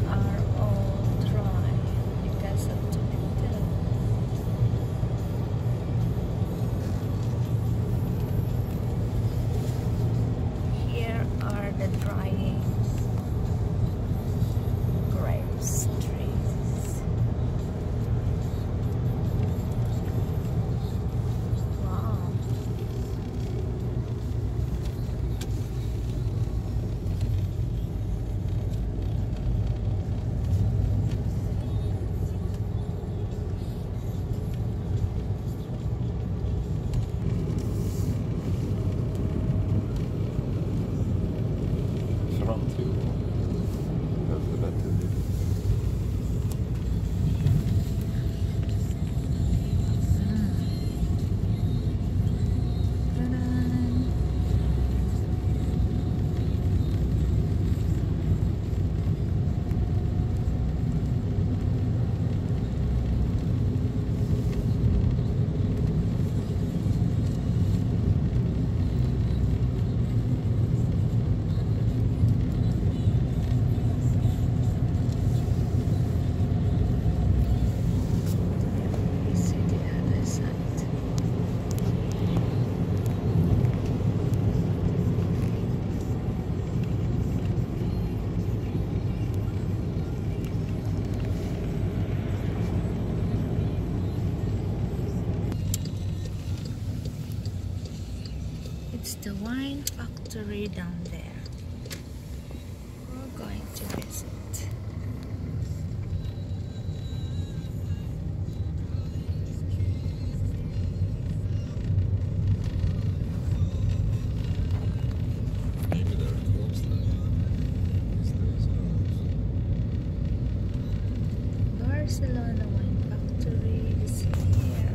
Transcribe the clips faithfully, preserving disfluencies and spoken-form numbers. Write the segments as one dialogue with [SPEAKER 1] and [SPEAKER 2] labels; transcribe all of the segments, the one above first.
[SPEAKER 1] are all dry because of tomato. Here are the drying grapes trees. Wow.
[SPEAKER 2] Front view of the better view. It's the wine factory down there. We're going to visit. Maybe they're closed now. These days,
[SPEAKER 1] Barcelona wine factory is here.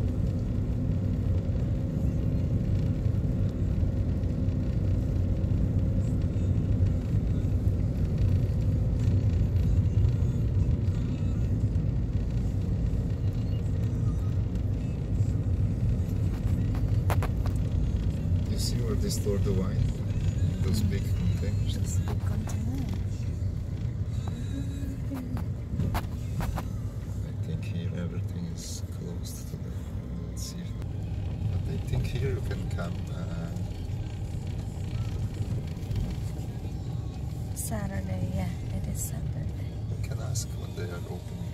[SPEAKER 2] you see where they store the wine? Those big containers.
[SPEAKER 1] It's a big container.
[SPEAKER 2] I think here everything is closed to the. Let's see. But I think here you can come. Uh,
[SPEAKER 1] Saturday, yeah, it is Saturday.
[SPEAKER 2] you can ask when they are opening.